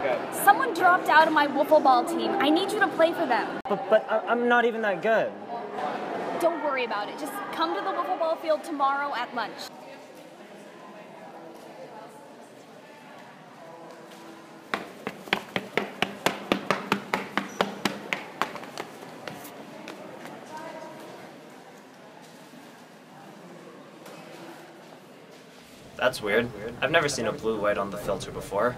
good. Someone dropped out of my wiffle ball team. I need you to play for them. But I'm not even that good. Don't worry about it. Just come to the wiffle ball field tomorrow at lunch. That's weird. I've never seen a blue light on the filter before.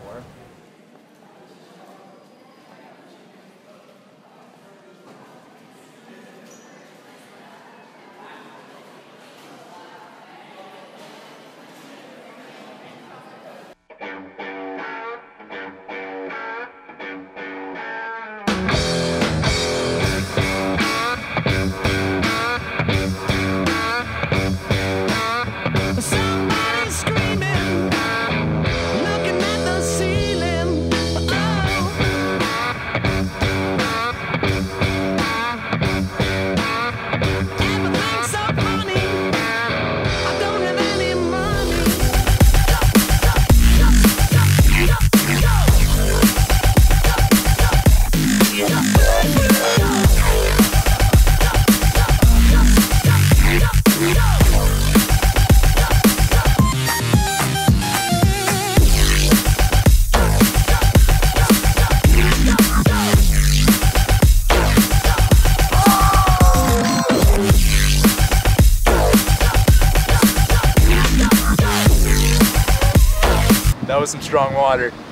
That was some strong water.